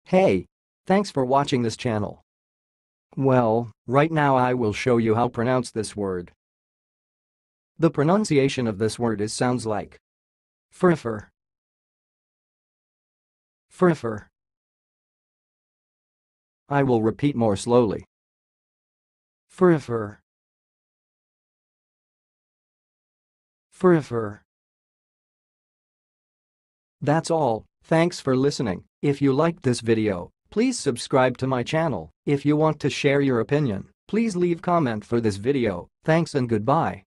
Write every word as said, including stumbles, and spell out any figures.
Hey! Thanks for watching this channel. Well, right now I will show you how to pronounce this word. The pronunciation of this word is sounds like Furryfear. Furryfear. I will repeat more slowly. Furryfear. Furryfear. That's all. Thanks for listening. If you liked this video, please subscribe to my channel. If you want to share your opinion, please leave comment for this video. Thanks and goodbye.